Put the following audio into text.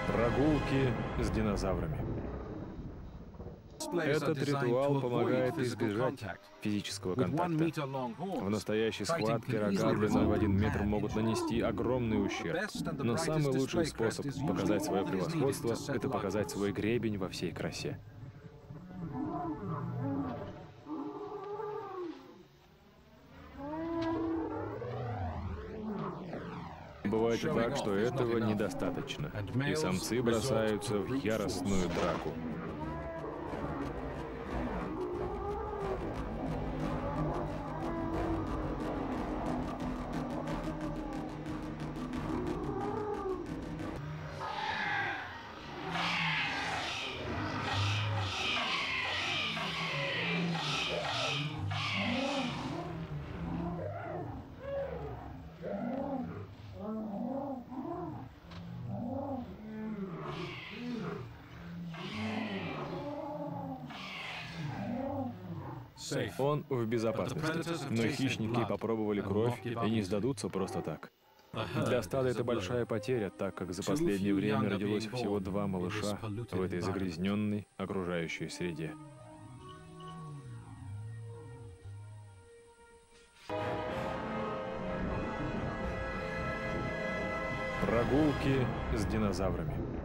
Прогулки с динозаврами. Этот ритуал помогает избежать физического контакта. В настоящей схватке рога длиной в 1 метр могут нанести огромный ущерб. Но самый лучший способ показать свое превосходство — это показать свой гребень во всей красе. Бывает и так, что этого недостаточно, и самцы бросаются в яростную драку. Он в безопасности, но хищники попробовали кровь и не сдадутся просто так. Для стада это большая потеря, так как за последнее время родилось всего 2 малыша в этой загрязненной окружающей среде. Прогулки с динозаврами.